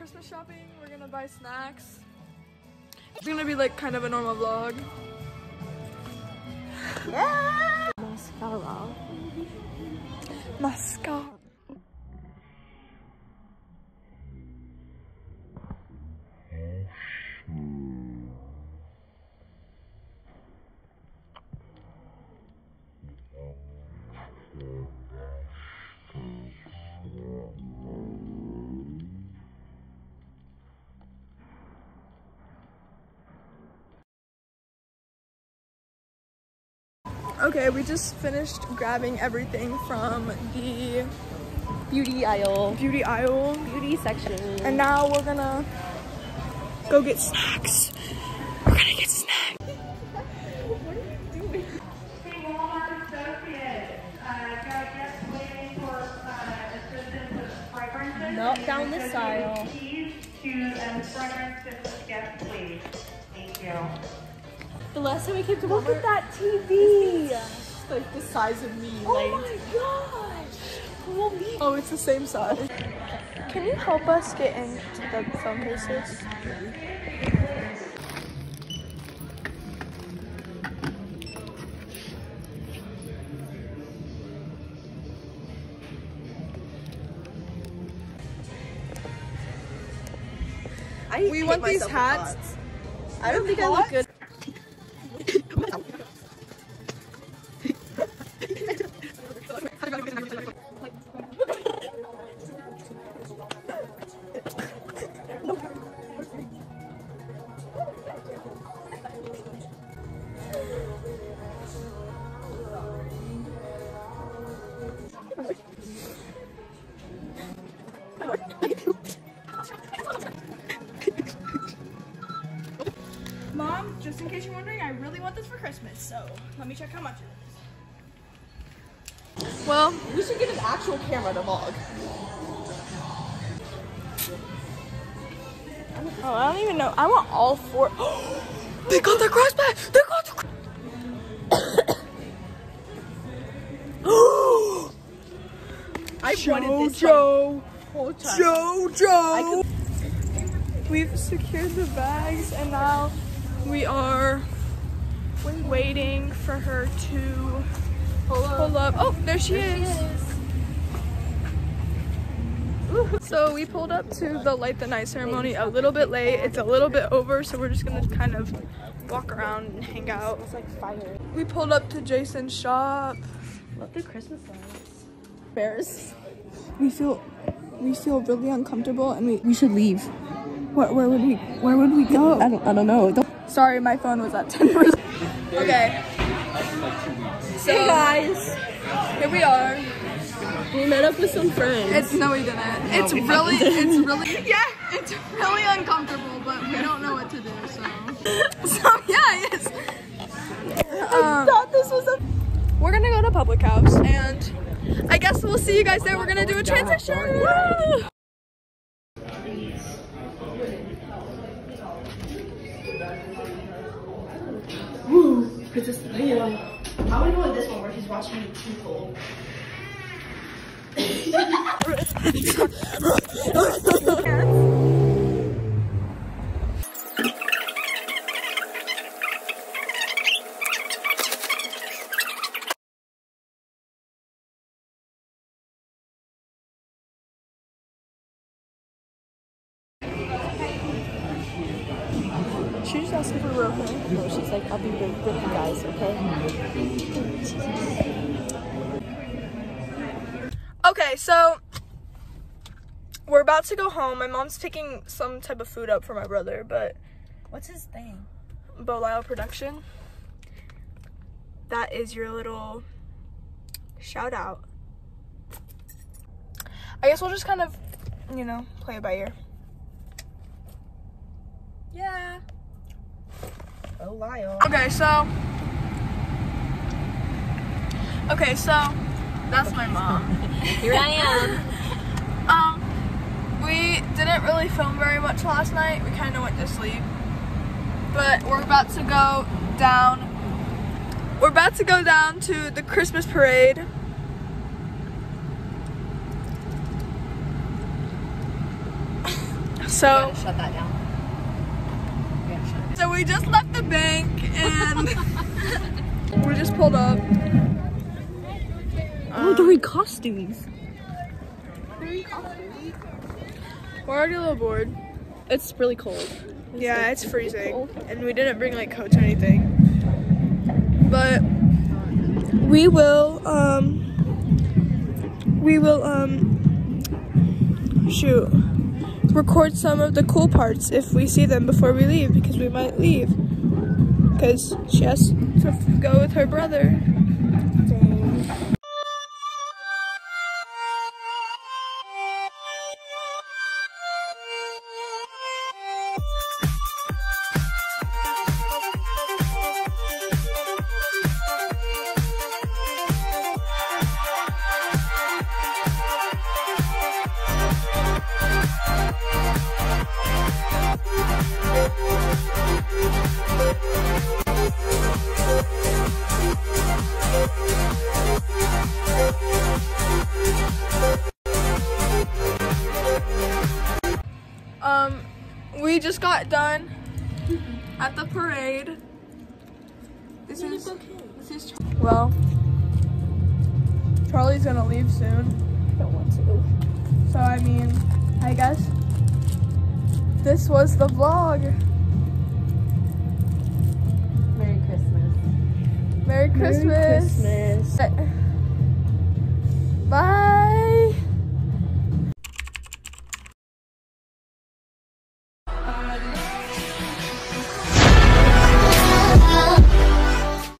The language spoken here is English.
Christmas shopping. We're gonna buy snacks. It's gonna be like kind of a normal vlog. Yeah! Mascara. Mascara. Okay, we just finished grabbing everything from the Beauty aisle. beauty aisle. Beauty section. And now we're gonna go get snacks. We're gonna get snacks. What are you doing? Hey, Walmart associates, got guests waiting for assistance with fragrances. Not down this aisle. Keys to fragrances guests, please. Thank you. The last time we came to Look Walmart, at that TV. it's like the size of me. Oh like, my gosh. holy. Oh, it's the same size. Can you help us get into the phone cases? We want these hats. I don't think I look good. Mom, just in case you're wondering, I really want this for Christmas, so let me check how much it is. Well, We should get an actual camera to vlog. oh, I don't even know. I want all four. They got the crossback! They got the I wanted this Jojo! whole time. Jojo! We've secured the bags and now we are waiting for her to pull up. Oh, there she is. So we pulled up to the Light the Night ceremony a little bit late. It's a little bit over, so we're just gonna kind of walk around and hang out. It's like fire. We pulled up to Jason's shop. Love the Christmas lights. Bears. We feel really uncomfortable and we We should leave. where would we go? I don't know. Sorry, my phone was at 10%. Okay. So Hey guys, here we are. we met up with some friends. No, we didn't. It's really yeah, it's really uncomfortable, but we don't know what to do, so. So yeah, yes. I thought this was a. We're gonna go to Public House, and I guess we'll see you guys there. We're gonna do a transition. Woo! Princess Leia. I want to go with this one where he's watching Too Cold. She just asked if we were okay. No, she's like, I'll be with you guys, okay? Okay, so we're about to go home. My mom's picking some type of food up for my brother, but What's his thing? Bolile Production. That is your little shout out. I guess we'll just kind of, you know, play it by ear. Yeah. Oh, Lyle. Okay, so that's my mom. Here I am. We didn't really film very much last night. We kind of went to sleep. But we're about to go down. We're about to go down to the Christmas parade. So Shut that down. So we just left the bank and we just pulled up. Oh, they're in costumes. We're already a little bored. It's really cold. Yeah, it's freezing. And we didn't bring like coats or anything. But we will record some of the cool parts if we see them before we leave, because we might leave. Because she has to go with her brother. We just got done at the parade. This is well, Charlie's gonna leave soon. I don't want to. So I mean, I guess this was the vlog. Merry Christmas. Merry Christmas. Merry Christmas. Bye.